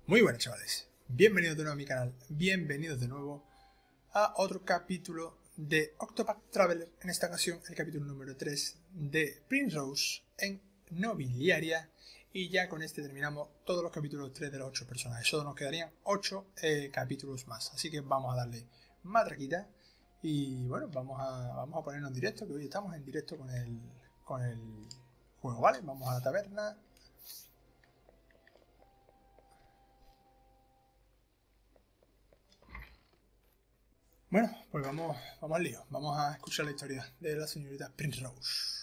Muy buenas, chavales, bienvenidos de nuevo a mi canal, bienvenidos de nuevo a otro capítulo de Octopath Traveler, en esta ocasión el capítulo número 3 de Primrose en Nobiliaria, y ya con este terminamos todos los capítulos 3 de los 8 personajes. Solo nos quedarían 8 capítulos más, así que vamos a darle matraquita y bueno, vamos a ponernos en directo, que hoy estamos en directo con el juego, ¿vale? Vamos a la taberna. Bueno, pues vamos al lío. Vamos a escuchar la historia de la señorita Primrose.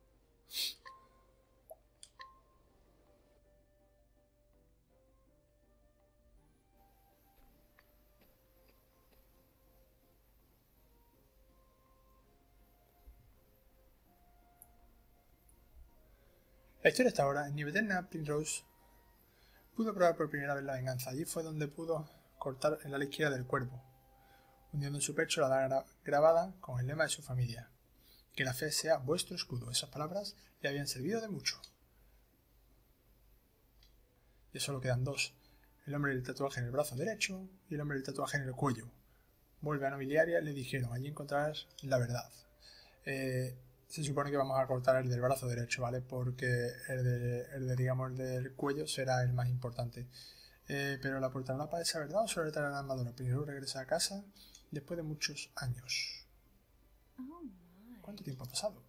La historia está ahora. En Niveterna, Primrose pudo probar por primera vez la venganza. Allí fue donde pudo cortar el ala izquierda del cuerpo, hundiendo en su pecho la daga grabada con el lema de su familia: que la fe sea vuestro escudo. Esas palabras le habían servido de mucho. Ya solo quedan dos: el hombre del tatuaje en el brazo derecho y el hombre del tatuaje en el cuello. Vuelve a Nobiliaria, le dijeron: allí encontrarás la verdad. Se supone que vamos a cortar el del brazo derecho, ¿vale? Porque el del cuello será el más importante. Pero ¿la aportará para esa verdad o solo le traerá la armadura? Primero regresa a casa después de muchos años. ¿Cuánto tiempo ha pasado?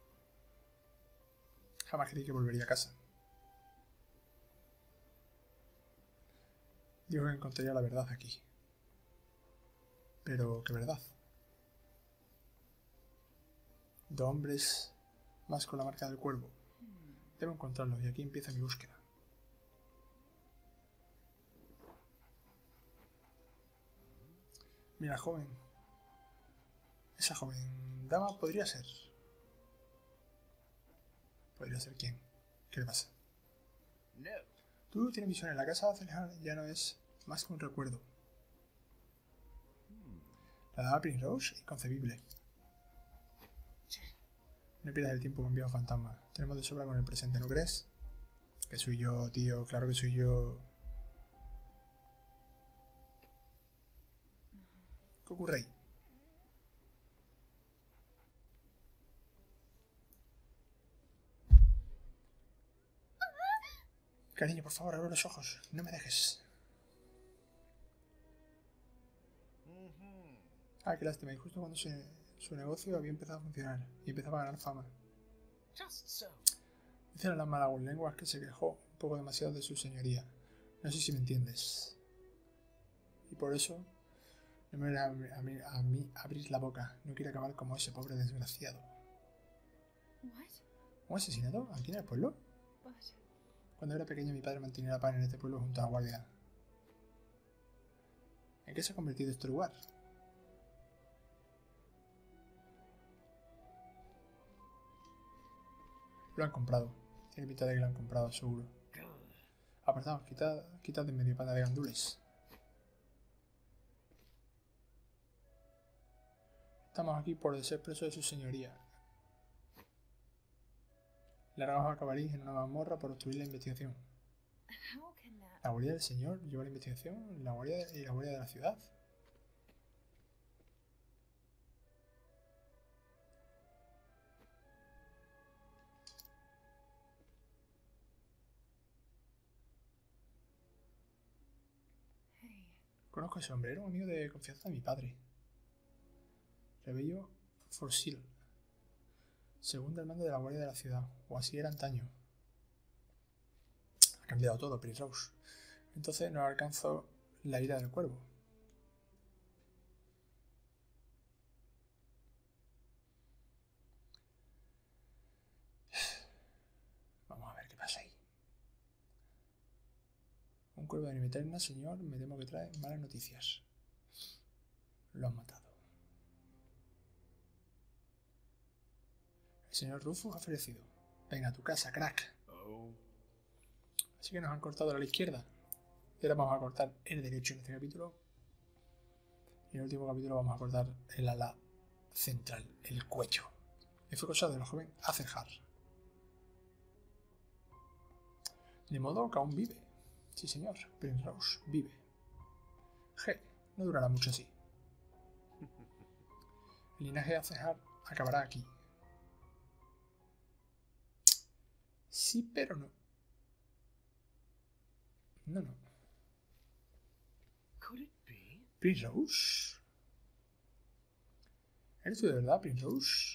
Jamás creí que volvería a casa. Digo que encontraría la verdad aquí. Pero, ¿qué verdad? Dos hombres más con la marca del cuervo. Debo encontrarlos y aquí empieza mi búsqueda. Mira, joven. Esa joven dama podría ser. ¿Podría ser quién? ¿Qué le pasa? Tú tienes visión en la casa de Azelhar, ya no es más que un recuerdo. La dama Primrose, inconcebible. No pierdas el tiempo con viejos fantasmas. Tenemos de sobra con el presente, ¿no crees? Que soy yo, tío, claro que soy yo. ¿Qué ocurre ahí? Cariño, por favor, abre los ojos. No me dejes. Ah, qué lástima. Y justo cuando su negocio había empezado a funcionar y empezaba a ganar fama. Dicen las malas lenguas que se quejó un poco demasiado de su señoría. No sé si me entiendes. Y por eso no me da a mí abrir la boca. No quiero acabar como ese pobre desgraciado. ¿Un asesinato? ¿Aquí en el pueblo? Cuando era pequeño mi padre mantenía la paz en este pueblo junto a la guardia. ¿En qué se ha convertido este lugar? Lo han comprado. Tiene pinta de que lo han comprado, seguro. Apartaos, quitad de medio, pata de gandules. Estamos aquí por deseo expreso de su señoría. Largaos a cabarín en una mazmorra por obstruir la investigación. ¿La guardia del señor lleva la investigación? ¿La guardia de la ciudad? Conozco a ese hombre, era un amigo de confianza de mi padre. Rebello Forsil, segundo al mando de la guardia de la ciudad, o así era antaño. Ha cambiado todo, Primrose. Entonces no alcanzó la ira del cuervo. Vamos a ver qué pasa ahí. Un cuervo de Niveterna, señor, me temo que trae malas noticias. Lo han matado. El señor Rufus ha fallecido. Venga a tu casa, crack. Así que nos han cortado a la izquierda. Y ahora vamos a cortar el derecho en este capítulo. Y en el último capítulo vamos a cortar el ala central, el cuello. Y fue cosa de la joven Azelhar. De modo que aún vive. Sí, señor. Prince Rose vive. G. No durará mucho así. El linaje de Azehar acabará aquí. Sí, pero no. No. ¿Prince Rose? ¿Eres tú de verdad, Prince Rose?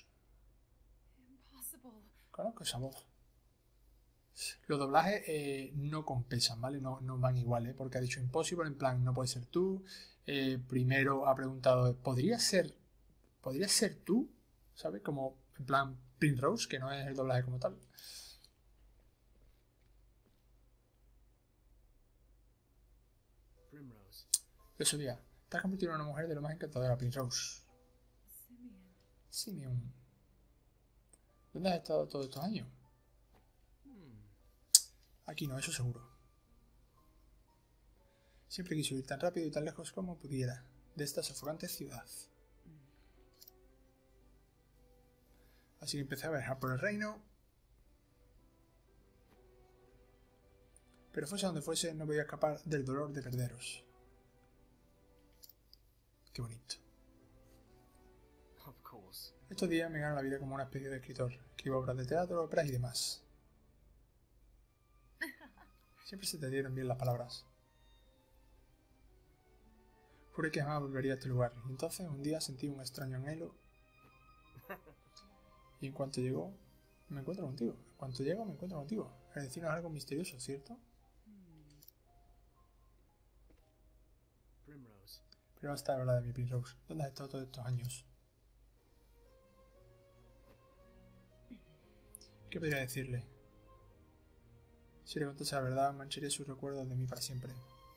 Conozco esa voz. Los doblajes no compensan, ¿vale? No van igual, ¿eh? Porque ha dicho impossible, en plan, no puede ser tú. Primero ha preguntado, ¿podría ser tú? ¿Sabes? Como, en plan, Prince Rose, que no es el doblaje como tal. Yo sabía, te has convertido en una mujer de lo más encantadora, Prince Rose. Simeon. ¿Dónde has estado todos estos años? Aquí no, eso seguro. Siempre quise ir tan rápido y tan lejos como pudiera de esta sofocante ciudad. Así que empecé a viajar por el reino. Pero fuese donde fuese, no podía escapar del dolor de perderos. Qué bonito. Estos días me gano la vida como una especie de escritor. Escribo obras de teatro, óperas y demás. Siempre se te dieron bien las palabras. Juré que jamás volvería a este lugar, y entonces un día sentí un extraño anhelo. Y en cuanto llegó, me encuentro contigo. En cuanto llego, me encuentro contigo. Es decir, no es algo misterioso, ¿cierto? Pero basta de hablar de mi Prince Rose. ¿Dónde has estado todos estos años? ¿Qué podría decirle? Si le contase la verdad, mancharía sus recuerdos de mí para siempre.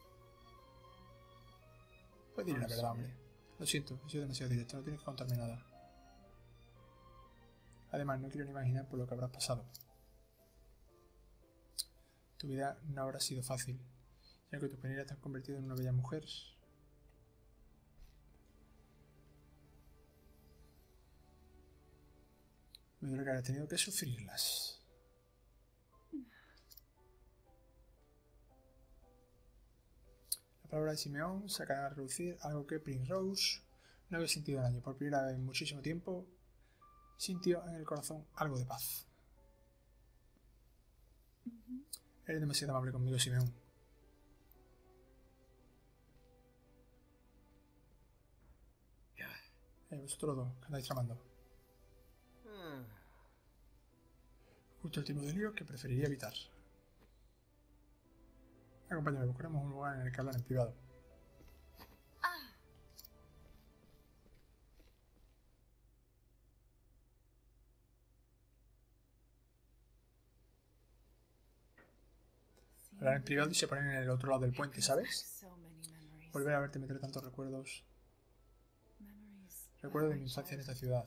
Pues dile la verdad, hombre. Lo siento, he sido demasiado directo, no tienes que contarme nada. Además, no quiero ni imaginar por lo que habrás pasado. Tu vida no habrá sido fácil, ya que tu penira te has convertido en una bella mujer. Me duele que hayas tenido que sufrirlas. La palabra de Simeón sacará a relucir algo que Prince Rose no había sentido en años. Por primera vez en muchísimo tiempo, sintió en el corazón algo de paz. Eres demasiado amable conmigo, Simeón. Vosotros dos, ¿qué andáis tramando? Justo el tipo de lío que preferiría evitar. Acompáñame, buscaremos un lugar en el que hablar en privado. Hablar en privado y se ponen en el otro lado del puente, ¿sabes? Volver a verte meter tantos recuerdos. Recuerdo de mi infancia en esta ciudad.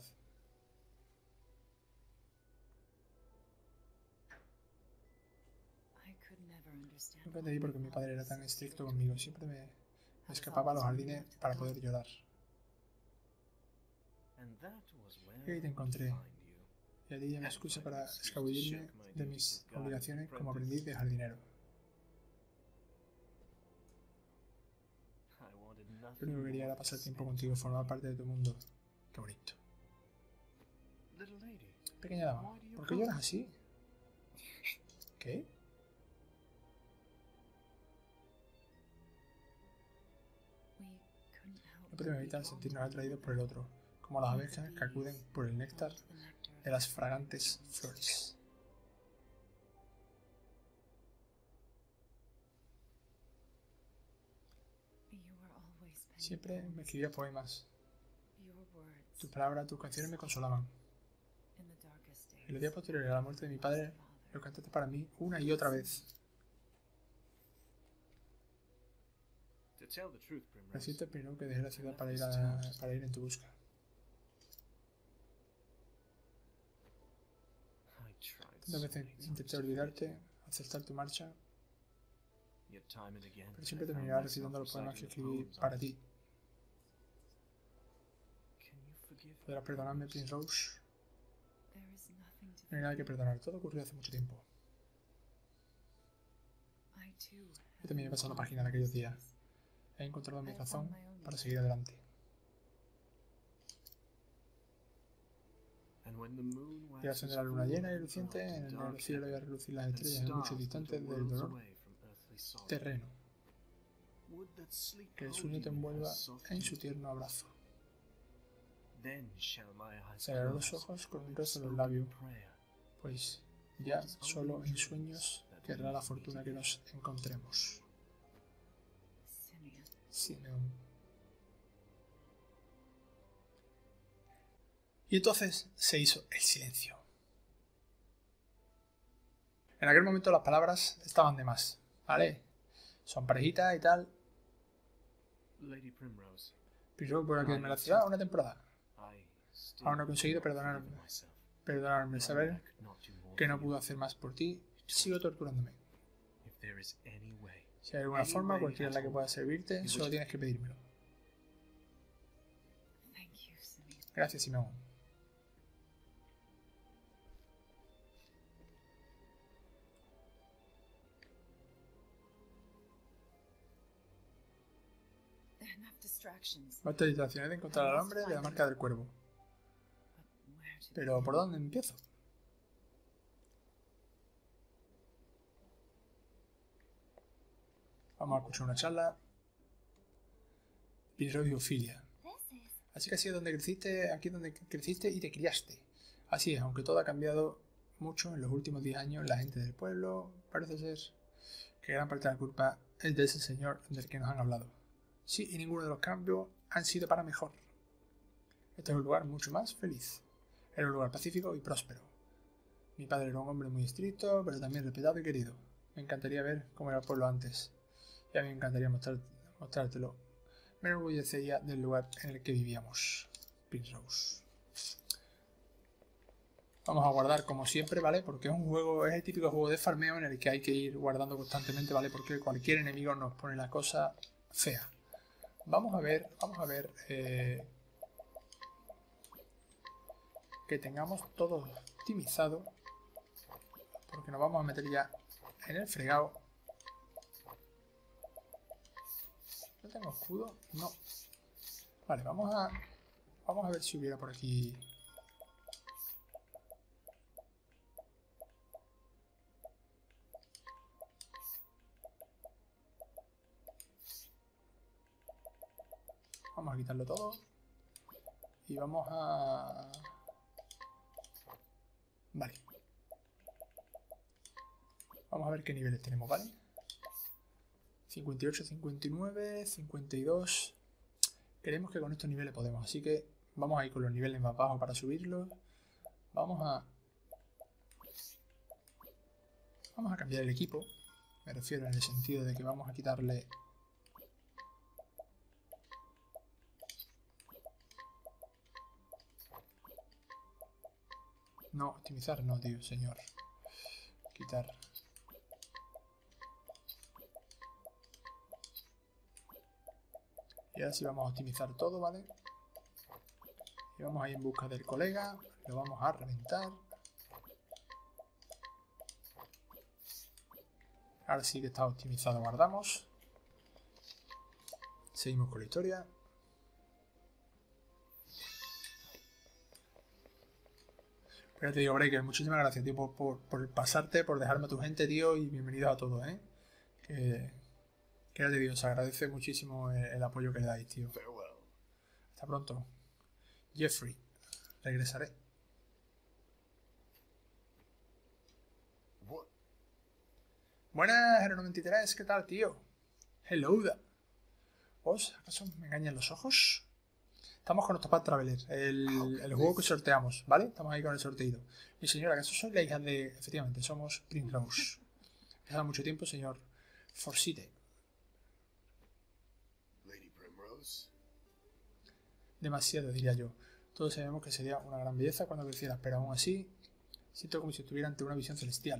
Nunca entendí por qué mi padre era tan estricto conmigo. Siempre me escapaba a los jardines para poder llorar. Y ahí te encontré. Y allí me excusa para escabullirme de mis obligaciones como aprendiz de jardinero. Lo único que quería era pasar tiempo contigo, formar parte de tu mundo. Qué bonito. Pequeña dama, ¿por qué lloras así? ¿Qué? No podemos evitar sentirnos atraídos por el otro, como las abejas que acuden por el néctar de las fragantes flores. Siempre me escribías poemas. Tus palabras, tus canciones me consolaban. En los días posteriores a la muerte de mi padre, lo cantaste para mí una y otra vez. Lo siento, primero que dejé la ciudad para ir en tu busca. Tantas veces intenté olvidarte, aceptar tu marcha, pero siempre terminaba recitando los poemas que escribí para ti. ¿Podrás perdonarme, Prince Rose? No hay nada que perdonar, todo ocurrió hace mucho tiempo. Yo también he pasado página de aquellos días. He encontrado mi razón para seguir adelante. Y al de la luna llena y luciente, en el negro cielo y a relucir las estrellas en muchos distantes del dolor terreno. Que el sueño te envuelva en su tierno abrazo. Cerraré los ojos con un rezo en los labios, pues ya solo en sueños querrá la fortuna que nos encontremos. Simeón. Y entonces se hizo el silencio. En aquel momento las palabras estaban de más, ¿vale? Son parejitas y tal. Primrose por quedarme en la ciudad una temporada. Aún no he conseguido perdonarme, saber que no puedo hacer más por ti. Sigo torturándome. Si hay alguna forma, cualquiera en la que pueda servirte, solo tienes que pedírmelo. Gracias, Simeón. Basta distracciones de encontrar al hombre de la marca del cuervo. Pero, ¿por dónde empiezo? Vamos a escuchar una charla. Pinrose y Ophelia. Así que así es donde creciste, aquí es donde creciste y te criaste. Así es, aunque todo ha cambiado mucho en los últimos 10 años, la gente del pueblo parece ser que gran parte de la culpa es de ese señor del que nos han hablado. Sí, y ninguno de los cambios han sido para mejor. Este es un lugar mucho más feliz. Era un lugar pacífico y próspero. Mi padre era un hombre muy estricto, pero también respetado y querido. Me encantaría ver cómo era el pueblo antes. Y a mí me encantaría mostrártelo. Me enorgullecería del lugar en el que vivíamos. Pinrose. Vamos a guardar como siempre, ¿vale? Porque es un juego, es el típico juego de farmeo en el que hay que ir guardando constantemente, ¿vale? Porque cualquier enemigo nos pone la cosa fea. Vamos a ver que tengamos todo optimizado, porque nos vamos a meter ya en el fregado. ¿No tengo escudo? No. Vale, vamos a ver si hubiera por aquí. Vamos a quitarlo todo. Y vamos a... Vale. Vamos a ver qué niveles tenemos, ¿vale? 58, 59, 52. Creemos que con estos niveles podemos, así que vamos a ir con los niveles más bajos para subirlos. Vamos a cambiar el equipo. Me refiero en el sentido de que vamos a quitarle... No, optimizar no, tío, señor. Quitar. Y ahora sí vamos a optimizar todo, ¿vale? Y vamos a ir en busca del colega. Lo vamos a reventar. Ahora sí que está optimizado, guardamos. Seguimos con la historia. Pero te digo, Breaker, muchísimas gracias, tío, por pasarte, por dejarme a tu gente, tío, y bienvenidos a todos, ¿eh? Que ya te digo, se agradece muchísimo el apoyo que le dais, tío. Hasta pronto. Jeffrey, regresaré. Buenas, Hero 93, ¿qué tal, tío? Hello da. ¿Vos acaso me engañan los ojos? Estamos con Octopath Traveler, el juego que sorteamos, ¿vale? Estamos ahí con el sorteito. Mi señora, ¿acaso soy la hija de...? Efectivamente, somos Primrose. Hace mucho tiempo, señor Forsythe. Demasiado, diría yo. Todos sabemos que sería una gran belleza cuando creciera, pero aún así siento como si estuviera ante una visión celestial.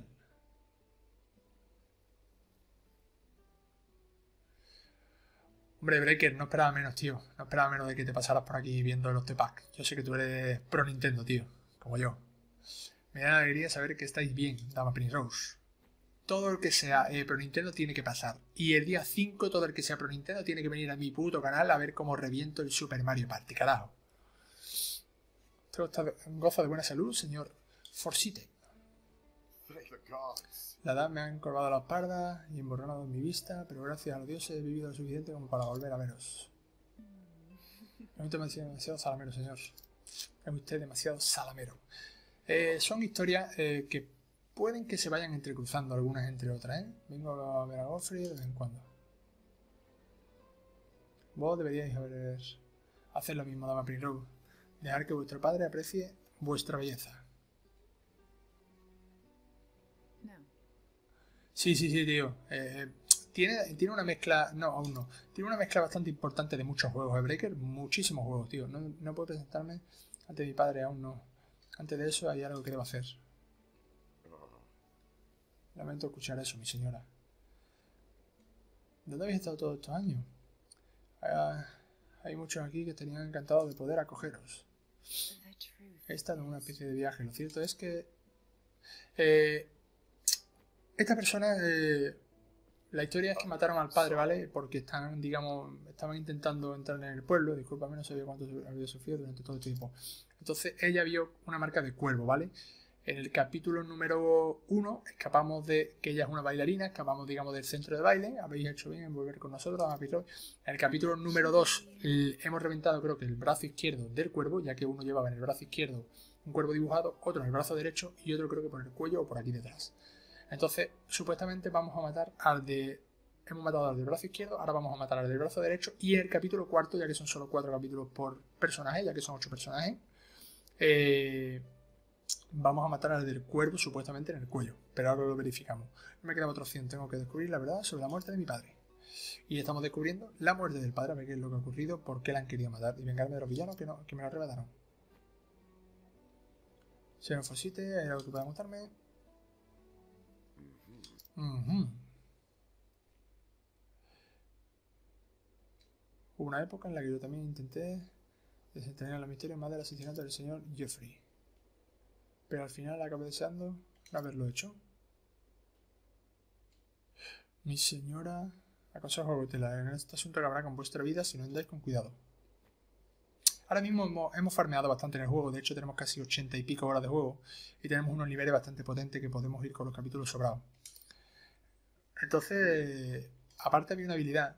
Hombre, Breaker, no esperaba menos, tío. No esperaba menos de que te pasaras por aquí viendo los T-Pack. Yo sé que tú eres pro Nintendo, tío. Como yo. Me da alegría saber que estáis bien, dama Primrose. todo el que sea Pro Nintendo tiene que pasar. Y el día 5 todo el que sea Pro Nintendo tiene que venir a mi puto canal a ver cómo reviento el Super Mario Party, carajo. Goza de buena salud, señor Forsite. La edad me ha encorvado la espalda y emborronado mi vista, pero gracias a los dioses he vivido lo suficiente como para volver a veros. Es usted demasiado salamero, señor. Es usted demasiado salamero. Son historias que pueden que se vayan entrecruzando algunas entre otras, ¿eh? Vengo a ver a Godfrey de vez en cuando. Vos deberíais hacer lo mismo, dama Primrose. Dejar que vuestro padre aprecie vuestra belleza. Sí, tío. Tiene una mezcla... No, aún no. Tiene una mezcla bastante importante de muchos juegos. Breaker, muchísimos juegos, tío. No puedo presentarme ante mi padre, aún no. Antes de eso hay algo que debo hacer. Lamento escuchar eso, mi señora. ¿Dónde habéis estado todos estos años? Hay muchos aquí que estarían encantados de poder acogeros. He estado en una especie de viaje. Lo cierto es que... esta persona... la historia es que mataron al padre, ¿vale? Porque estaban intentando entrar en el pueblo. Discúlpame, no sabía cuánto había sufrido durante todo este tiempo. Entonces ella vio una marca de cuervo, ¿vale? En el capítulo número 1 escapamos de que ella es una bailarina, escapamos, digamos, del centro de baile. Habéis hecho bien en volver con nosotros. En el capítulo número 2 hemos reventado, creo que el brazo izquierdo del cuervo, ya que uno llevaba en el brazo izquierdo un cuervo dibujado, otro en el brazo derecho y otro creo que por el cuello o por aquí detrás. Entonces, supuestamente vamos a matar al de... Hemos matado al del brazo izquierdo, ahora vamos a matar al del brazo derecho. Y en el capítulo 4, ya que son solo 4 capítulos por personaje, ya que son 8 personajes, vamos a matar al del cuervo supuestamente en el cuello. Pero ahora lo verificamos. No me queda otra opción, tengo que descubrir la verdad sobre la muerte de mi padre. Y estamos descubriendo la muerte del padre, a ver qué es lo que ha ocurrido, por qué la han querido matar y vengarme de los villanos que me lo arrebataron. Señor Forsite, ¿hay algo que pueda contarme? Hubo una época en la que yo también intenté desentrañar los misterios más del asesinato del señor Jeffrey. Pero al final acabé deseando no haberlo hecho. Mi señora, aconsejo cautela en este asunto que habrá con vuestra vida si no andáis con cuidado. Ahora mismo hemos farmeado bastante en el juego, de hecho tenemos casi 80 y pico horas de juego y tenemos unos niveles bastante potentes que podemos ir con los capítulos sobrados. Entonces, aparte había una habilidad.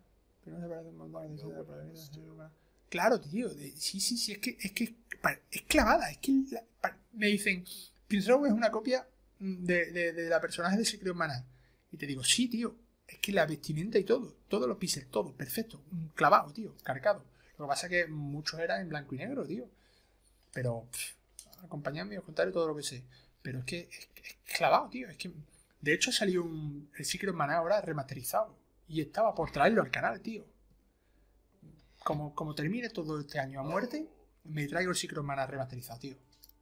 Claro, tío. Sí, es que es clavada. Es que me dicen, Prince Rose es una copia de la personaje de Secret of Mana. Y te digo, sí, tío. Es que la vestimenta y todo. Todos los píxeles, todo. Perfecto. Clavado, tío. Cargado. Lo que pasa es que muchos eran en blanco y negro, tío. Pero, acompañadme y os contaré todo lo que sé. Pero es que es clavado, tío. Es que... De hecho, salió el Secret of Mana ahora remasterizado. Y estaba por traerlo al canal, tío. Como termine todo este año a muerte, me traigo el Secret of Mana remasterizado, tío.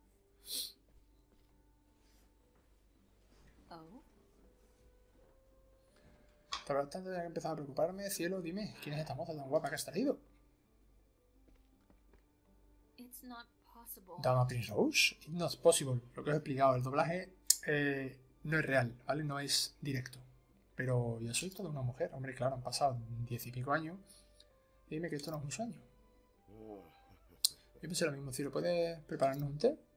Pero bastante ya que he empezado a preocuparme, cielo, dime, ¿quién es esta moza tan guapa que has traído? Dama Prince Rose. It's not possible. Lo que os he explicado, el doblaje no es real, ¿vale? No es directo. Pero yo soy toda una mujer. Hombre, claro, han pasado 10 y pico años. Dime que esto no es un sueño. Yo pensé lo mismo. Si lo puedes prepararnos un té.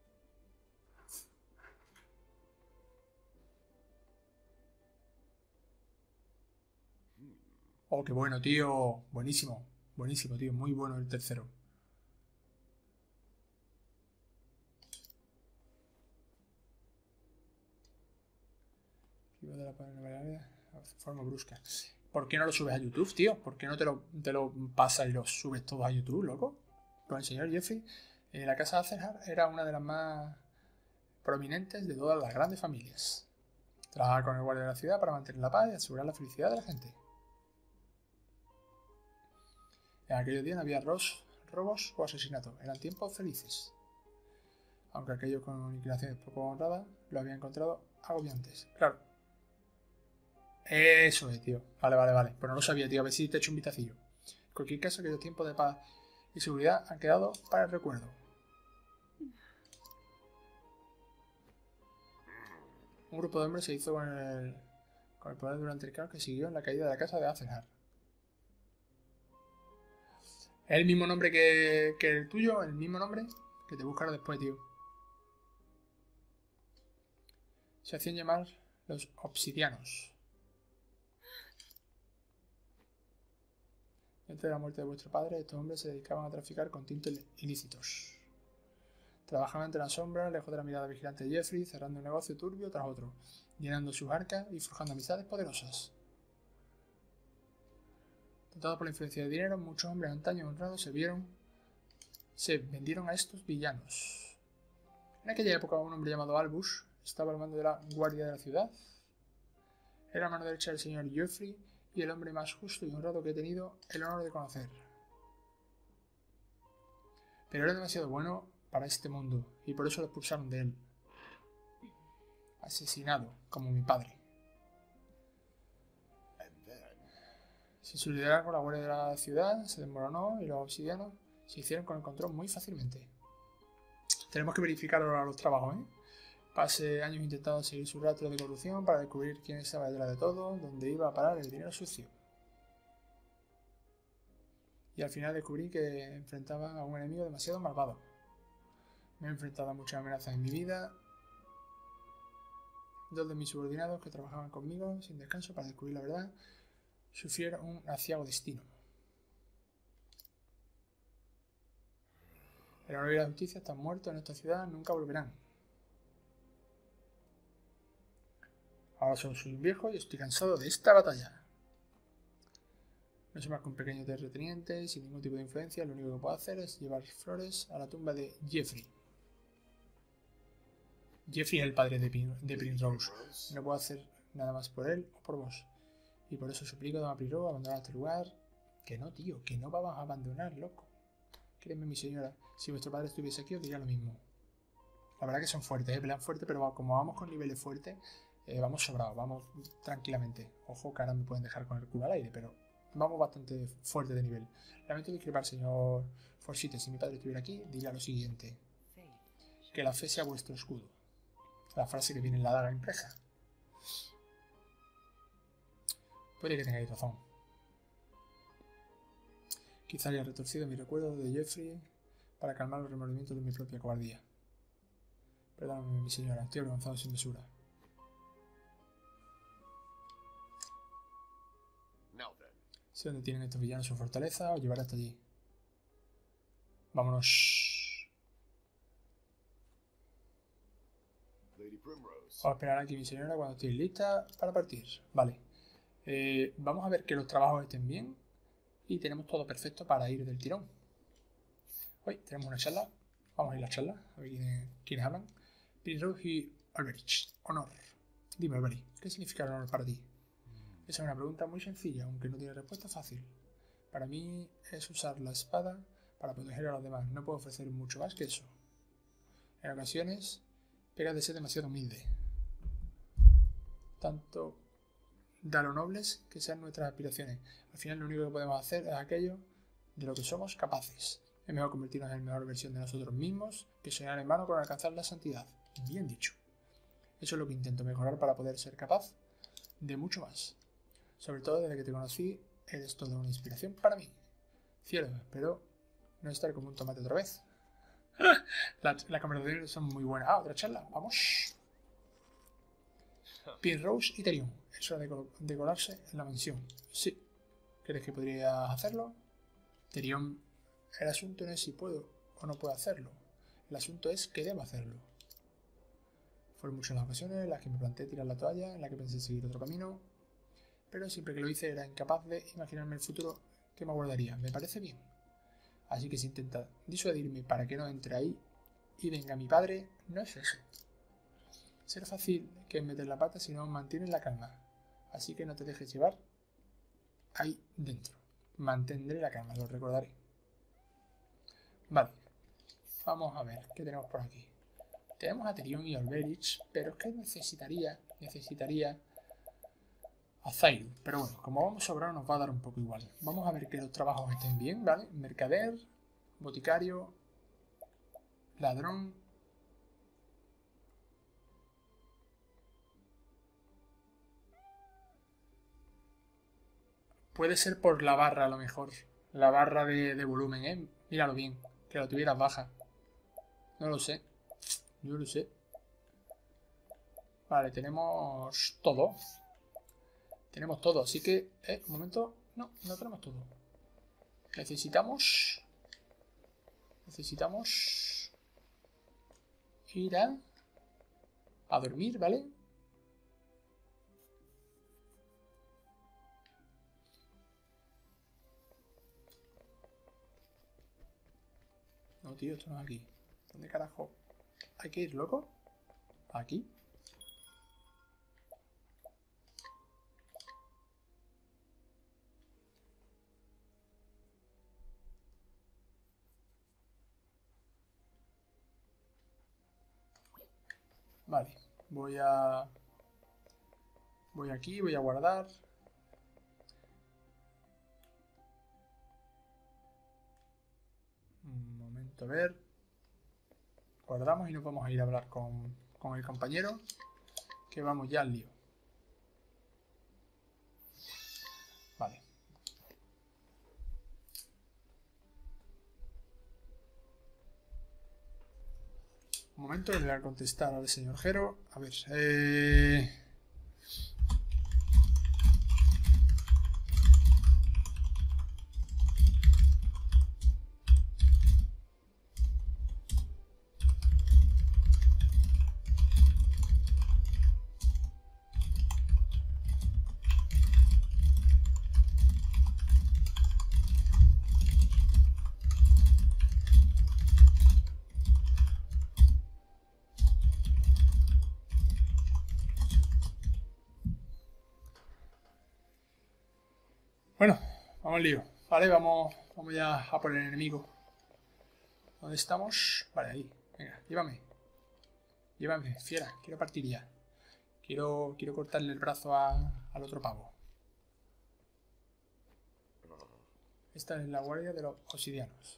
Oh, qué bueno, tío. Buenísimo. Buenísimo, tío. Muy bueno el tercero. De forma brusca. ¿Por qué no lo subes a YouTube, tío? ¿Por qué no te lo pasas y lo subes todo a YouTube, loco? Pues el señor Jeffrey, la casa de Azelhar era una de las más prominentes de todas las grandes familias. Trabajaba con el guardia de la ciudad para mantener la paz y asegurar la felicidad de la gente. En aquellos días no había robos o asesinatos. Eran tiempos felices. Aunque aquellos con inclinaciones poco honradas lo había encontrado agobiantes. Claro. Eso es, tío. Vale. Pues no lo sabía, tío. A ver si te echo un vistacillo. En cualquier caso, aquellos tiempos de paz y seguridad han quedado para el recuerdo. Un grupo de hombres se hizo con el con el poder durante el caos que siguió en la caída de la casa de Azelhar. ¿Es el mismo nombre que el tuyo? ¿El mismo nombre? Que te buscaré después, tío. Se hacían llamar los obsidianos. Antes de la muerte de vuestro padre, estos hombres se dedicaban a traficar con tintos ilícitos. Trabajaban entre la sombra, lejos de la mirada vigilante de Jeffrey, cerrando un negocio turbio tras otro, llenando sus arcas y forjando amistades poderosas. Tentados por la influencia de dinero, muchos hombres antaño honrados se vendieron a estos villanos. En aquella época, un hombre llamado Albus estaba al mando de la guardia de la ciudad. Era la mano derecha del señor Jeffrey y el hombre más justo y honrado que he tenido el honor de conocer. Pero era demasiado bueno para este mundo y por eso lo expulsaron de él. Asesinado, como mi padre. Sin su liderazgo, la guardia de la ciudad se desmoronó y los obsidianos se hicieron con el control muy fácilmente. Tenemos que verificar ahora los trabajos, ¿eh? Pasé años intentando seguir su rastro de corrupción para descubrir quién estaba detrás de todo, dónde iba a parar el dinero sucio. Y al final descubrí que enfrentaba a un enemigo demasiado malvado. Me he enfrentado a muchas amenazas en mi vida. Dos de mis subordinados que trabajaban conmigo sin descanso para descubrir la verdad sufrieron un aciago destino. El honor y la justicia están muertos en esta ciudad, nunca volverán. Ahora soy un viejo y estoy cansado de esta batalla. No soy más que un pequeño terrateniente sin ningún tipo de influencia. Lo único que puedo hacer es llevar flores a la tumba de Jeffrey. Jeffrey es el padre de Primrose. No puedo hacer nada más por él o por vos. Y por eso suplico a Dama Primrose abandonar este lugar. Que no, tío, que no vamos a abandonar, loco. Créeme, mi señora, si vuestro padre estuviese aquí os diría lo mismo. La verdad que son fuertes, pelean fuerte, pero como vamos con niveles fuertes, vamos sobrados, vamos tranquilamente. Ojo, que ahora me pueden dejar con el culo al aire, pero vamos bastante fuerte de nivel. Lamento discrepar, señor Forsythe. Si mi padre estuviera aquí, diría lo siguiente: que la fe sea vuestro escudo. La frase que viene en la daga impresa. Puede que tengáis razón. Quizá haya retorcido mi recuerdo de Jeffrey para calmar los remordimientos de mi propia cobardía. Perdóname, mi señora, estoy avergonzado sin mesura. Sé dónde tienen estos villanos su fortaleza, os llevaré hasta allí. Vámonos. Os esperaré aquí, mi señora, cuando estéis lista para partir. Vale. Vamos a ver que los trabajos estén bien y tenemos todo perfecto para ir del tirón. Hoy tenemos una charla. Vamos a ir a la charla, a ver quiénes hablan. Primrose y Alberich. Honor. Dime, Alberich, ¿qué significa el honor para ti? Esa es una pregunta muy sencilla, aunque no tiene respuesta fácil. Para mí es usar la espada para proteger a los demás. No puedo ofrecer mucho más que eso. En ocasiones, pegas de ser demasiado humilde. Tanto da lo nobles que sean nuestras aspiraciones. Al final lo único que podemos hacer es aquello de lo que somos capaces. Es mejor convertirnos en la mejor versión de nosotros mismos que soñar en vano con alcanzar la santidad. Bien dicho. Eso es lo que intento mejorar para poder ser capaz de mucho más. Sobre todo desde que te conocí, eres toda una inspiración para mí. Cielo, espero no estar como un tomate otra vez. Las conversaciones son muy buenas. Ah, otra charla, vamos. Primrose y Tyrion. Es hora de colarse en la mansión. Sí. ¿Crees que podrías hacerlo? Tyrion, el asunto no es si puedo o no puedo hacerlo. El asunto es que debo hacerlo. Fueron muchas las ocasiones en las que me planteé tirar la toalla, en las que pensé seguir otro camino, pero siempre que lo hice era incapaz de imaginarme el futuro que me aguardaría. Me parece bien. Así que si intenta disuadirme para que no entre ahí y venga mi padre, no es eso. Será fácil que meter la pata si no mantienes la calma. Así que no te dejes llevar ahí dentro. Mantendré la calma, lo recordaré. Vale. Vamos a ver qué tenemos por aquí. Tenemos a Tyrion y a Alberich, pero es que necesitaría a Zairu. Pero bueno, como vamos sobrados nos va a dar un poco igual. Vamos a ver que los trabajos estén bien, ¿vale? Mercader, boticario, ladrón. Puede ser por la barra a lo mejor. La barra de volumen, ¿eh? Míralo bien. Que la tuvieras baja. No lo sé. Yo lo sé. Vale, tenemos todo. Tenemos todo, así que... un momento. No, no tenemos todo. Necesitamos ir a dormir, ¿vale? No, tío, esto no es aquí. ¿Dónde carajo hay que ir, loco? Aquí. Vale, voy aquí, voy a guardar. Un momento, a ver. Guardamos y nos vamos a ir a hablar con el compañero. Que vamos ya al lío. Vale. Un momento, le voy a contestar al señor Jero. A ver, bueno, vamos al lío. Vale, vamos ya a por el enemigo. ¿Dónde estamos? Vale, ahí. Venga, llévame. Llévame, fiera. Quiero partir ya. Quiero cortarle el brazo al otro pavo. Esta es la guardia de los obsidianos.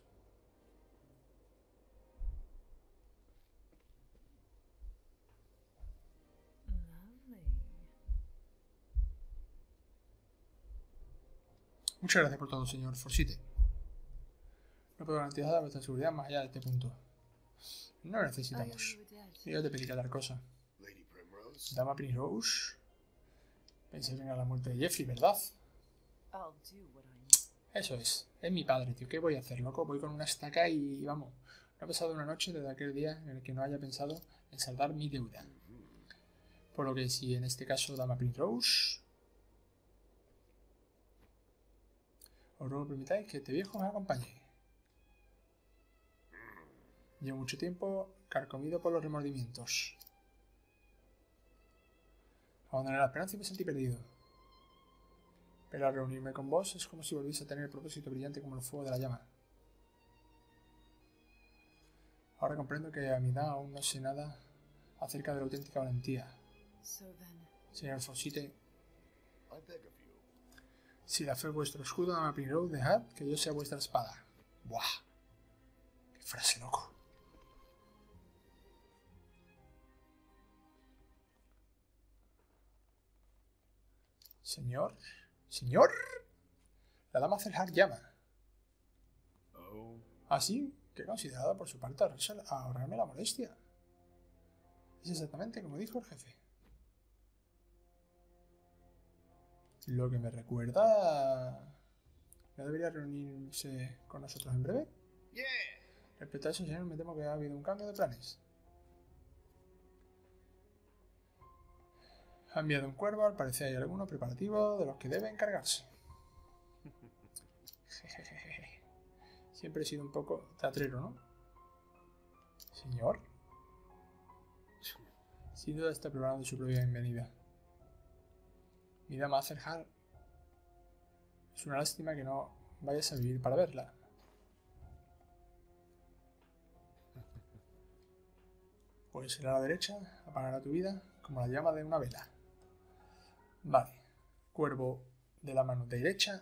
Muchas gracias por todo, señor Forsite. No puedo garantizar vuestra seguridad más allá de este punto. No lo necesitamos. Yo te pediré tal cosa. Dama Primrose. Pensé en la muerte de Jeffrey, ¿verdad? Eso es mi padre, tío. ¿Qué voy a hacer, loco? Voy con una estaca y vamos. No ha pasado una noche desde aquel día en el que no haya pensado en saldar mi deuda. Por lo que si en este caso Dama Primrose, os ruego permitáis que este viejo me acompañe. Llevo mucho tiempo carcomido por los remordimientos. Abandoné la esperanza y me sentí perdido. Pero al reunirme con vos es como si volviese a tener el propósito brillante como el fuego de la llama. Ahora comprendo que a mi edad aún no sé nada acerca de la auténtica valentía. Señor Forsite, si la fe es vuestro escudo, Dama Primrose, dejad que yo sea vuestra espada. ¡Buah! ¡Qué frase, loco! Señor. ¿Señor? La dama Zelhar llama. Así que considerada por su parte ahorrarme la molestia. Es exactamente como dijo el jefe. Lo que me recuerda... ¿No debería reunirse con nosotros en breve? Respecto a eso, señor, me temo que ha habido un cambio de planes. Ha enviado un cuervo, al parecer hay alguno preparativo de los que debe encargarse. Jejeje. Siempre he sido un poco teatrero, ¿no? Señor. Sin duda está preparando su propia bienvenida. Mi dama Zelhar. Es una lástima que no vayas a vivir para verla. Puedes ir a la derecha, apagará tu vida como la llama de una vela. Vale. Cuervo de la mano derecha.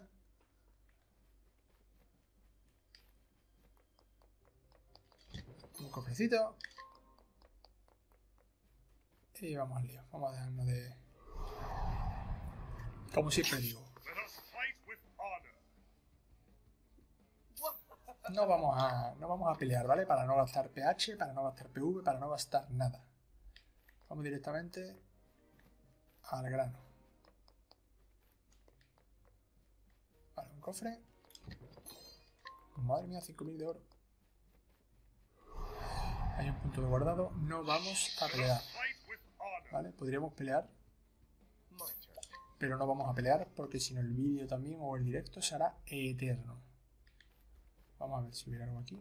Un cofrecito. Y vamos al lío. Vamos a dejarnos de... Como siempre digo. no vamos a pelear, ¿vale? Para no gastar PH, para no gastar PV, para no gastar nada. Vamos directamente al grano. Vale, un cofre. Madre mía, 5000 de oro. Hay un punto de guardado. No vamos a pelear. ¿Vale? Podríamos pelear. Pero no vamos a pelear porque si no el vídeo también o el directo será eterno. Vamos a ver si hubiera algo aquí.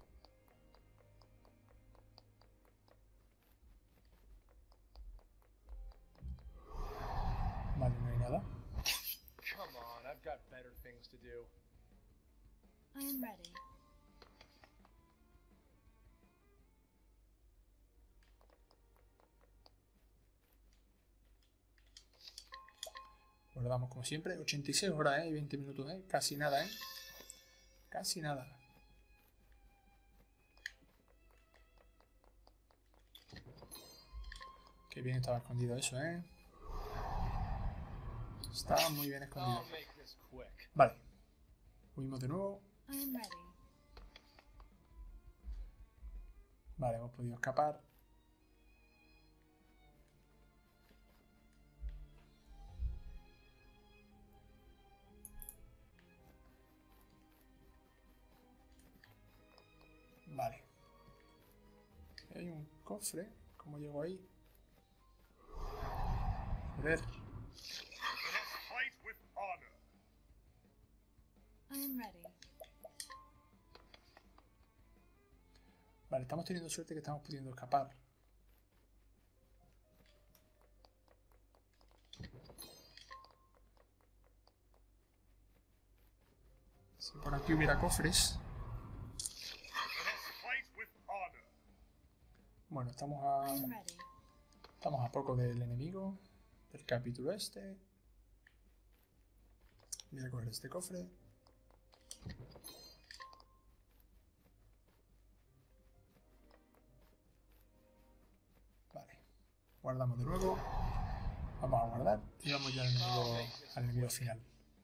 Vale, no hay nada. Guardamos como siempre. 86 horas, y 20 minutos, Casi nada, Casi nada. Qué bien estaba escondido eso, Estaba muy bien escondido. Vale. Huimos de nuevo. Vale, hemos podido escapar. Vale. Hay un cofre. ¿Cómo llego ahí? Joder. Vale, estamos teniendo suerte que estamos pudiendo escapar. Si por aquí hubiera cofres. Bueno, estamos a poco del enemigo, del capítulo este. Voy a coger este cofre. Vale. Guardamos de nuevo. Vamos a guardar y vamos ya al enemigo final.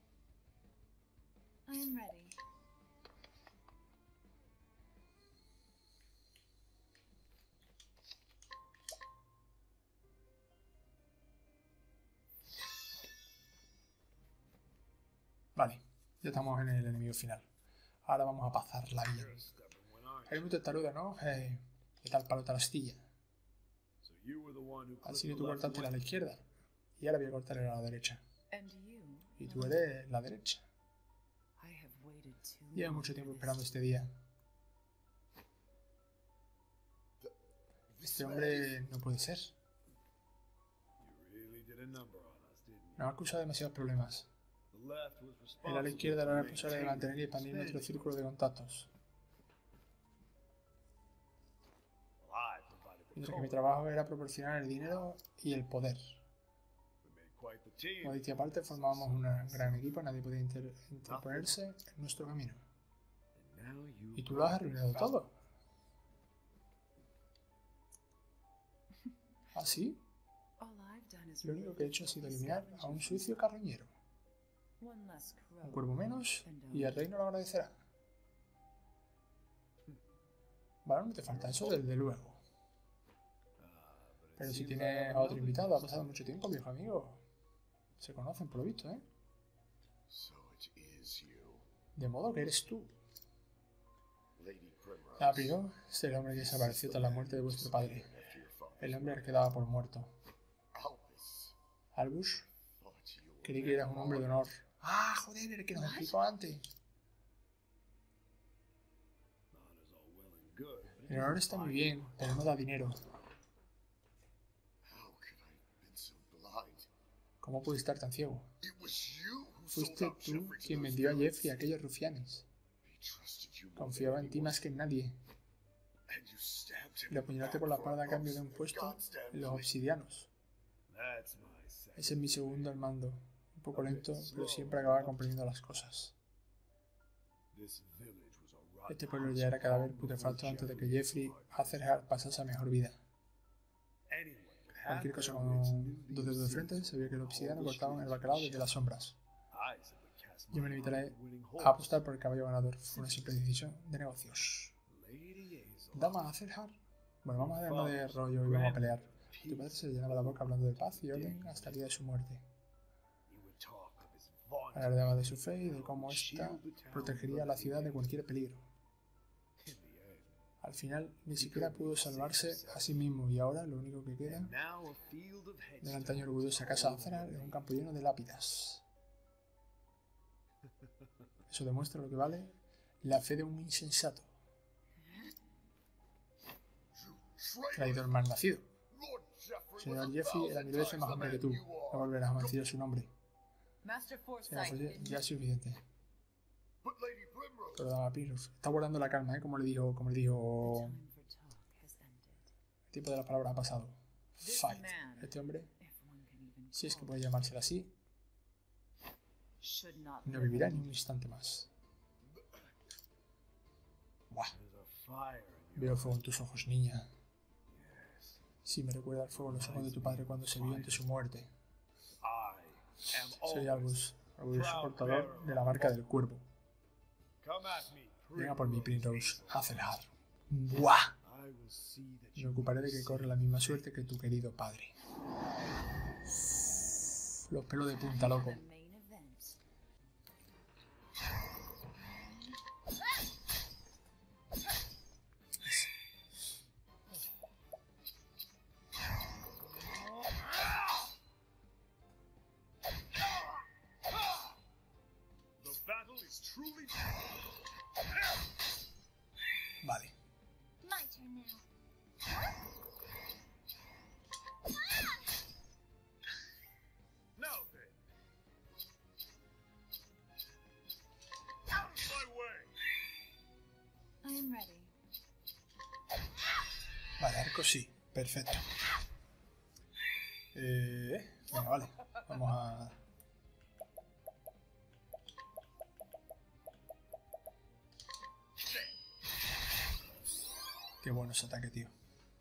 Vale, ya estamos en el enemigo final. Ahora vamos a pasarla bien. Hay muy testaruda, ¿no? ¿Qué tal palota la astilla? Así que tú cortaste a la izquierda. Y ahora voy a cortarle a la derecha. Y tú eres la derecha. Llevo mucho tiempo esperando este día. Este hombre no puede ser. Nos ha causado demasiados problemas. El ala izquierda era responsable de mantener y expandir nuestro círculo de contactos. Mientras que mi trabajo era proporcionar el dinero y el poder. Modestia aparte, formábamos un gran equipo, nadie podía interponerse en nuestro camino. Y tú lo has arruinado todo. ¿Ah, sí? Lo único que he hecho ha sido eliminar a un sucio carroñero. Un cuervo menos y el reino lo agradecerá. Vale, no te falta eso, desde luego. Pero si tienes a otro invitado, ha pasado mucho tiempo, viejo amigo. Se conocen por lo visto, De modo que eres tú. La Primrose es el hombre que desapareció tras la muerte de vuestro padre. El hombre al que daba por muerto. Albus, creí que eras un hombre de honor. ¡Ah, joder! El que nos explicó antes. El honor está muy bien, pero no da dinero. ¿Cómo pude estar tan ciego? Fuiste tú quien vendió a Jeffrey a aquellos rufianes. Confiaba en ti más que en nadie. Le apuñalaste por la espalda a cambio de un puesto en los obsidianos. Ese es mi segundo al mando. Un poco lento, pero siempre acababa comprendiendo las cosas. Este pueblo ya era cadáver putrefacto antes de que Jeffrey Azerhard pasase a mejor vida. Cualquier cosa con dos dedos de frente, sabía que el obsidiano cortaba el bacalao desde las sombras. Yo me limitaré a apostar por el caballo ganador. Fue una simple decisión de negocios. Dama Azelhar. Bueno, vamos a darnos de rollo y vamos a pelear. Tu padre se llenaba la boca hablando de paz y orden hasta el día de su muerte. Alardeaba de su fe y de cómo ésta protegería a la ciudad de cualquier peligro. Al final, ni siquiera pudo salvarse a sí mismo y ahora lo único que queda de la antaño orgullosa casa de Azelhar es un campo lleno de lápidas. Eso demuestra lo que vale la fe de un insensato. Traidor mal nacido. Señor Jeffrey era 1000 veces más hombre que tú. No volverás a mentir a su nombre. Señor Forsyth, ya es suficiente. Pero Dama Primrose está guardando la calma, como le dijo. El tiempo de la palabra ha pasado. Fight. Este hombre, si es que puede llamárselo así, no vivirá ni un instante más. Buah. Veo fuego en tus ojos, niña. Sí, me recuerda al fuego en los ojos de tu padre cuando se vio ante su muerte. Soy Albus, orgulloso portador de la marca del cuervo. Venga por mí, Primrose. Azelhar. ¡Buah! Me ocuparé de que corre la misma suerte que tu querido padre. Los pelos de punta, loco. Vale. Vale, arco sí. Perfecto. Venga, vale. Vamos a... Qué bueno ese ataque, tío.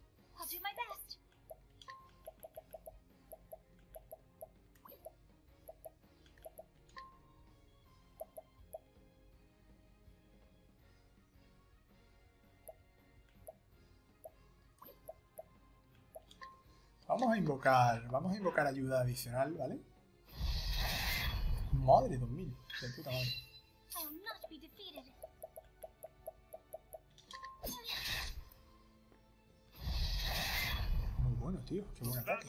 Vamos a invocar ayuda adicional, ¿vale? Madre, 2000, de puta madre. Muy bueno, tío, qué buen ataque.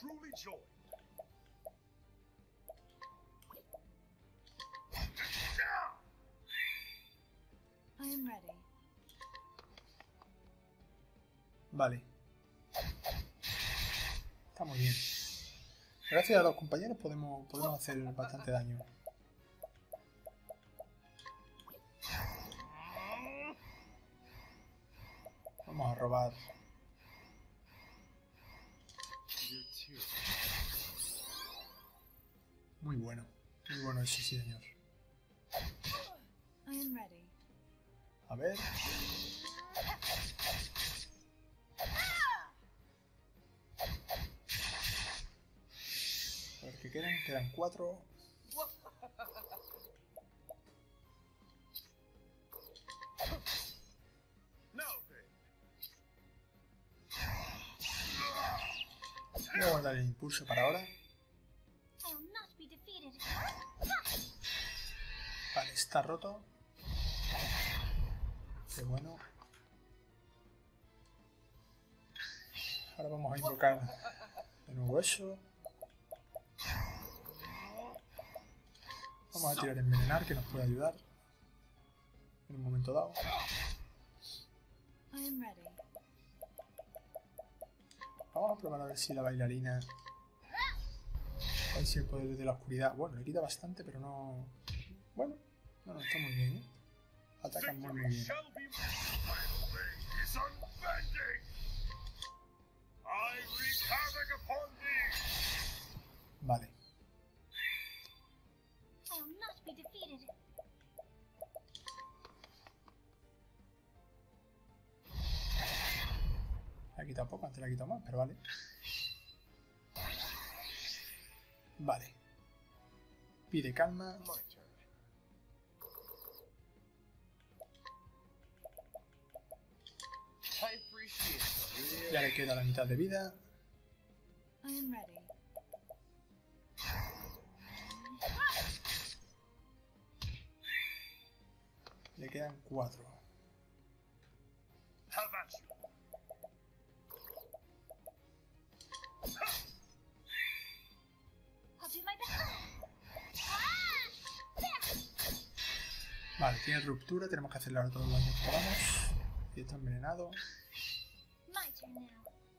Vale. Está muy bien. Gracias a los compañeros podemos hacer bastante daño. Vamos a robar. Muy bueno ese sí, señor. A ver. A ver qué quedan 4. Voy a guardar el impulso para ahora. Vale, está roto. Qué bueno. Ahora vamos a invocar de nuevo eso. Vamos a tirar envenenar, que nos puede ayudar en un momento dado. Vamos a probar a ver si la bailarina... A ver si el poder de la oscuridad... Bueno, le quita bastante, pero no... Bueno, no, está muy bien, ¿eh? Atacan muy bien. Vale. Le ha quitado poco, antes le ha quitado más, pero vale. Vale. Pide calma. Le queda la mitad de vida. I am ready. Le quedan 4. How about you? I'll do my best. Vale, tiene ruptura. Tenemos que hacerle ahora todos los daños que podamos. Y está envenenado. My turn now.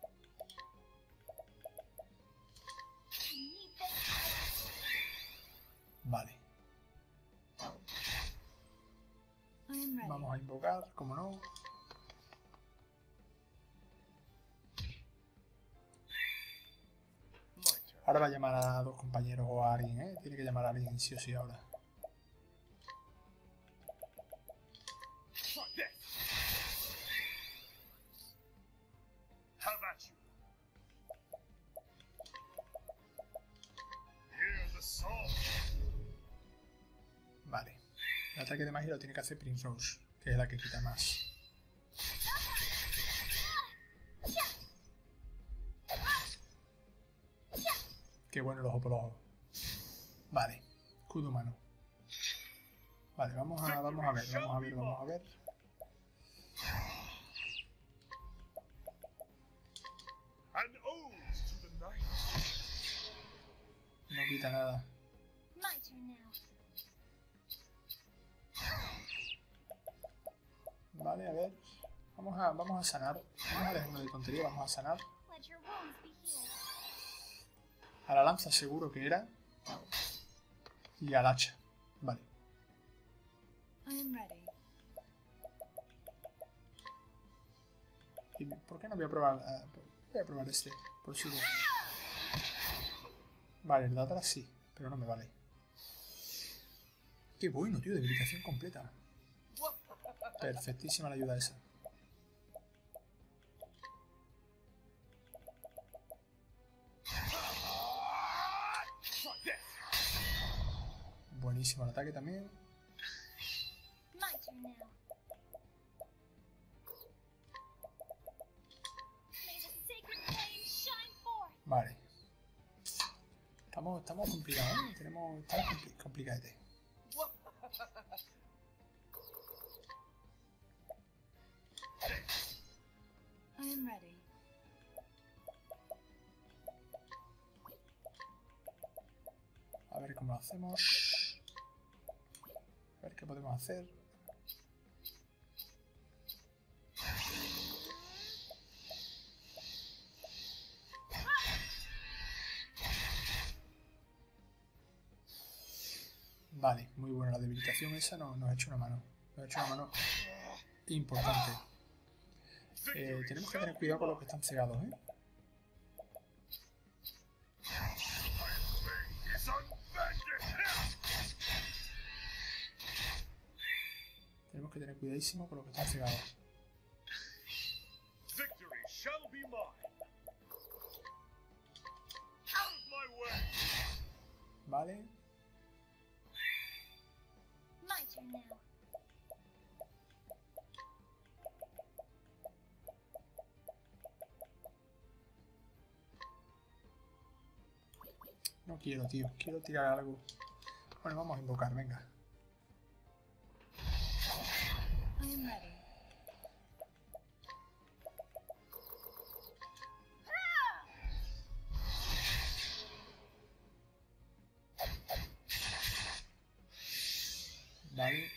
I need this. Vale. I am ready. Vamos a invocar, como no. My turn. Ahora va a llamar a 2 compañeros o a alguien, ¿eh? Tiene que llamar a alguien sí o sí ahora. Try this. How about you? Hear the song. Vale. El ataque de magia lo tiene que hacer Prince Rose, que es la que quita más. Qué bueno el ojo por ojo. Vale. Escudo humano. Vale, vamos a ver. An ode to the night. No quita nada. My turn now. Vale, a ver. Vamos a sanar. Vamos a dejarnos de tontería, vamos a sanar. Let your wounds be healed. A la lanza seguro que era. Y al hacha. Vale. I am ready. ¿Y por qué no voy a probar? Voy a probar este. Por si. Vale, el de atrás sí, pero no me vale. Qué bueno, tío, debilitación completa. Perfectísima la ayuda esa. Try this. Buenísimo el ataque también. My turn now. May the sacred flame shine forth. Vale. Estamos complicados, ¿eh? Estamos complicados. I am ready. A ver cómo lo hacemos. A ver qué podemos hacer. Vale, muy buena la debilitación esa, nos ha hecho una mano. Nos ha hecho una mano importante. Tenemos que tener cuidado con los que están cegados, ¿eh? Is unbended. Tenemos que tener cuidadísimo con los que están cegados. Victory shall be mine. Out of my way. Vale. My turn now. No quiero, tío. Quiero tirar algo. Bueno, vamos a invocar, venga. I am ready. Vale.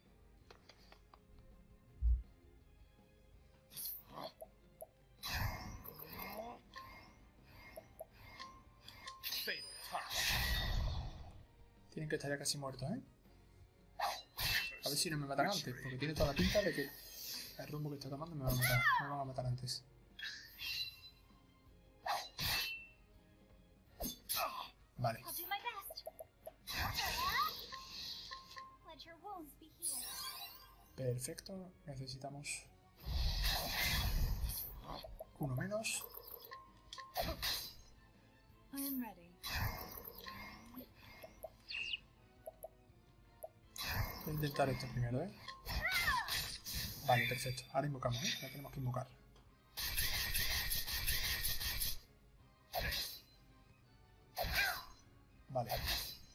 Fatal touch. Tienen que estar ya casi muertos, ¿eh? A ver si no me matan antes, porque tiene toda la pinta de que el rumbo que está tomando me va a matar. Me van a matar antes. Vale. I'll do my best. Let your wounds be healed. Perfecto. Necesitamos uno menos. I am ready. Voy a intentar esto primero, ¿eh? Vale, perfecto. Ahora invocamos, ¿eh? Ya tenemos que invocar. Vale. Out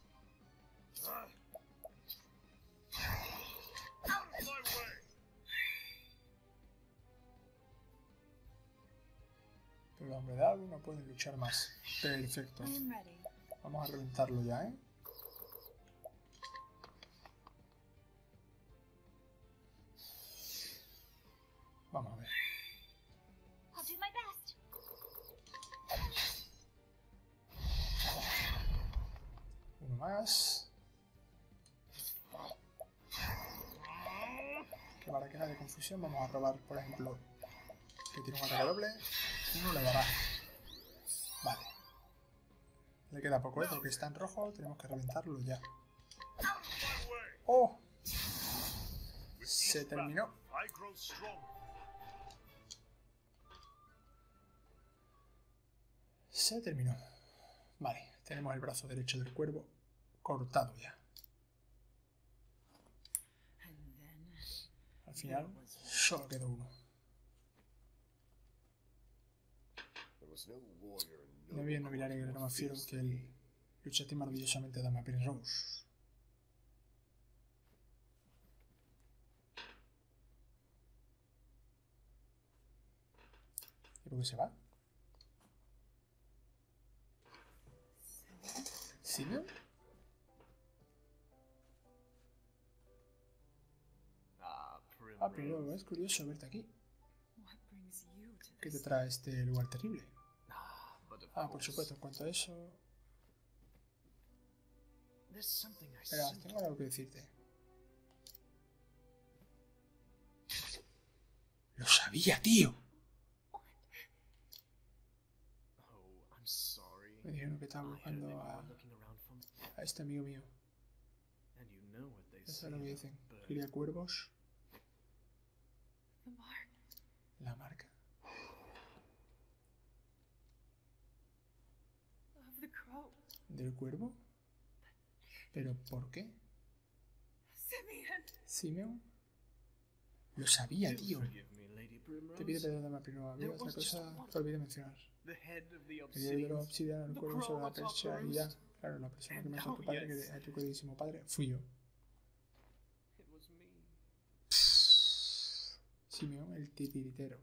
of my way! Pero los hombres de agua no pueden luchar más. Perfecto. I am ready. Vamos a reventarlo ya, ¿eh? Vamos a ver. I'll do my best. Uno más. Que para que no haya confusión vamos a robar, por ejemplo, que tiene un ataque doble. Uno le dará. Vale. Le queda poco, ¿eh? Porque está en rojo. Tenemos que reventarlo ya. Out of my way! ¡Oh! With Se each terminó. battle, I grow stronger. Se terminó. Vale. Tenemos el brazo derecho del cuervo cortado ya. Al final solo quedó uno. No había nobiliario que era más fiero que él. Luchaste maravillosamente, dama Primrose. ¿Y por qué se va? ¿Simeon? Ah, pero es curioso verte aquí. What brings you to ¿Qué te this? trae a este lugar terrible? But of Ah, por course, supuesto, en cuanto a eso... there's something I Espera, simply tengo algo que decirte. ¡Lo sabía, tío! Oh, I'm sorry. Me dijeron que estaba I heard buscando they a, were looking around for me. a este amigo mío. And you know what they Eso say es lo que about dicen. birds. Cría cuervos. The mark La marca. of the crow. ¿Del cuervo? ¿Pero por qué? Simeon! ¿Simeon? Lo sabía, Do tío. forgive me, Lady Te pido Primrose. perdón, dama Primrose. Había otra cosa que olvidé mencionar. The head of the El día de los obsidians. obsidianos, el The cuervo sobre la crow atop percha the y ya. roost. Claro, la persona que And mató a tu now, padre, yes. a tu queridísimo padre, fui yo. It was me. Simeon, el titiritero.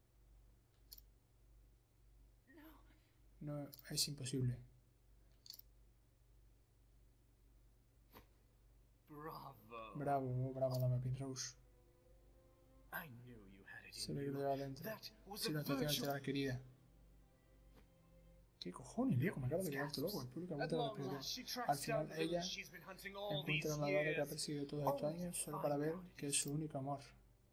No. No, es imposible. Bravo. Bravo, bravo, dama Primrose. I knew you had it Se in ve que lo you. lleva dentro. That was Si a no te tengo que virtue. enterar, querida. ¿Qué cojones, viejo? Me acabo de quedar todo loco. El público At aguanta la long respiración. last, she Al tracks final, down the ella villain she's been hunting all these encuentra a una ladra que ha years. perseguido todos estos años solo para ver que es su único amor.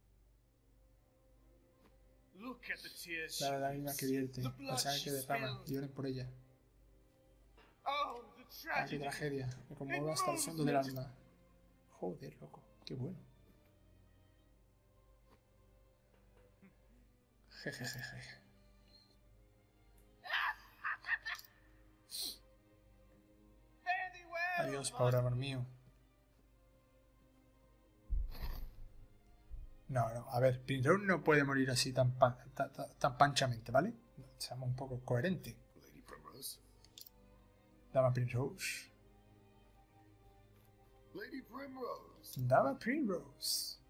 Look at the tears La she lágrima que weeps. vierte, The la blood sangre she que derrama. spills. Lloren por ella. Oh, the Ah, qué tragedy. tragedia. Me conmueve hasta el fondo del alma. Joder, loco. Qué bueno. Jejejeje. Fare thee well, Adiós, my pobre amor mío. No, no, a ver, Primrose no puede morir así tan panchamente, ¿vale? Seamos un poco coherentes. Lady Primrose? Dama Primrose. Lady Primrose! Dama Primrose.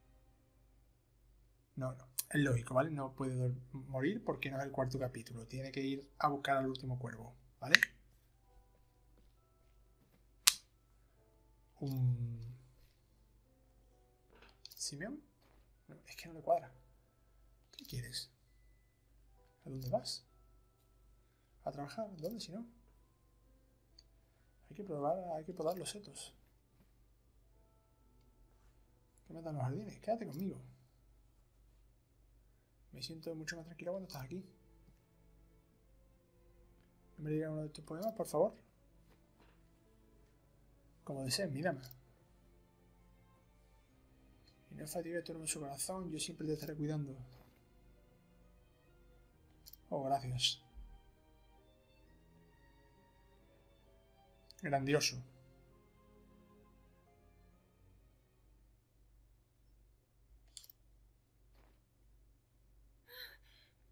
No, no. Es lógico, ¿vale? No puede morir porque no es el cuarto capítulo. Tiene que ir a buscar al último cuervo, ¿vale? ¿Simeon? No, es que no le cuadra. ¿Qué quieres? ¿A dónde vas? ¿A trabajar? ¿Dónde si no? Hay que probar, hay que podar los setos. ¿Qué me dan los jardines? Quédate conmigo. Me siento mucho más tranquilo cuando estás aquí. ¿No me digas uno de tus poemas, por favor? Como desees, mi dama. Y no fatigue tu hermoso corazón, yo siempre te estaré cuidando. Oh, gracias. Grandioso.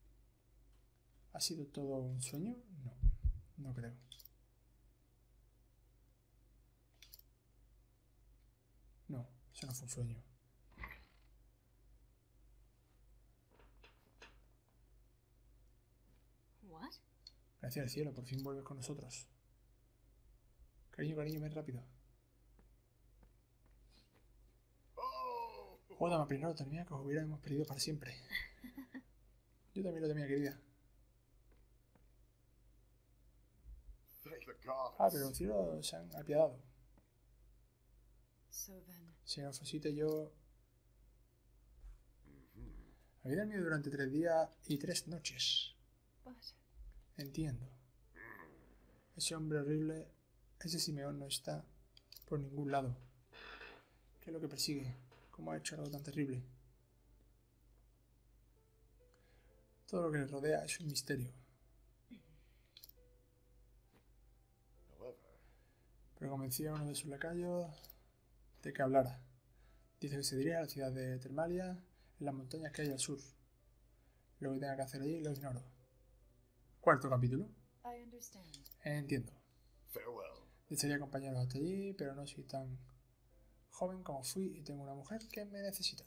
¿Ha sido todo un sueño? No, no creo. No, eso no fue un sueño. What? Gracias al cielo, por fin vuelves con nosotros. Cariño, ven rápido. Oh! Joder, dama Prince Rose, temía que os hubiéramos perdido para siempre. Yo también lo temía, querida. Thank the gods. Ah, pero los cielos se han apiadado. So then, Señor Fosita y yo... Había dormido durante 3 días y 3 noches. but Entiendo. Ese hombre horrible, ese Simeón no está por ningún lado. ¿Qué es lo que persigue? ¿Cómo ha hecho algo tan terrible? Todo lo que le rodea es un misterio. However, Pero convenció a uno de sus lacayos de que hablara. Dice que se dirige a la ciudad de Termalia, en las montañas que hay al sur. Lo que tenga que hacer allí lo ignoro. Cuarto capítulo. I understand. Entiendo. farewell. Desearía acompañaros hasta allí, pero no soy tan joven como fui y tengo una mujer que me necesita.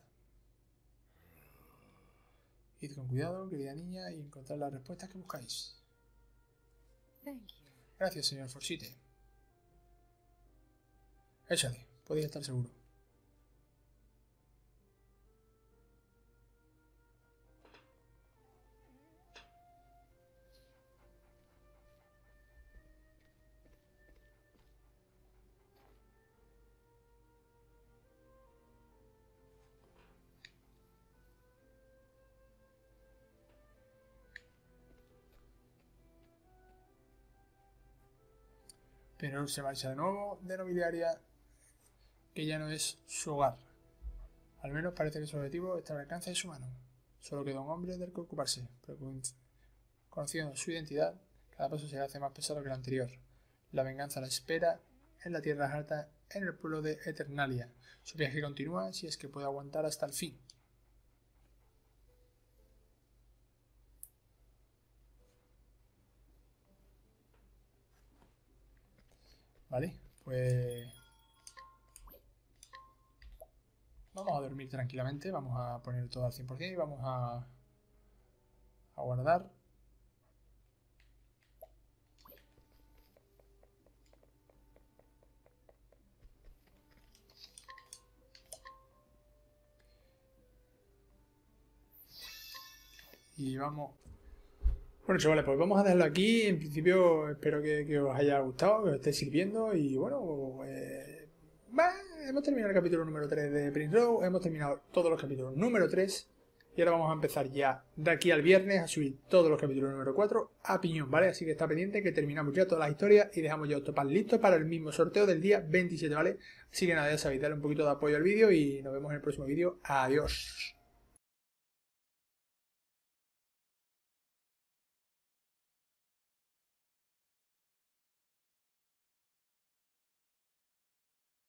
Id con cuidado, querida niña, y encontrad las respuestas que buscáis. Thank you. Gracias, señor Forsite. Échale, podéis estar seguro. Pero se marcha de nuevo de Nobiliaria, que ya no es su hogar. Al menos parece que su objetivo está al alcance de su mano. Solo queda un hombre del que ocuparse, pero conociendo su identidad, cada paso se le hace más pesado que el anterior. La venganza la espera en la Tierra Alta, en el pueblo de Eternalia. Su viaje continúa si es que puede aguantar hasta el fin. Vale, pues vamos a dormir tranquilamente, vamos a poner todo al 100% y vamos a guardar. Y vamos... Bueno, chavales, pues vamos a dejarlo aquí. En principio espero que os haya gustado, que os esté sirviendo. Y bueno, hemos terminado el capítulo número 3 de Prince Rose. Hemos terminado todos los capítulos número 3. Y ahora vamos a empezar ya de aquí al viernes a subir todos los capítulos número 4 a piñón, ¿vale? Así que está pendiente que terminamos ya todas las historias y dejamos ya Octopath listo para el mismo sorteo del día 27, ¿vale? Así que nada, ya sabéis, darle un poquito de apoyo al vídeo y nos vemos en el próximo vídeo. Adiós.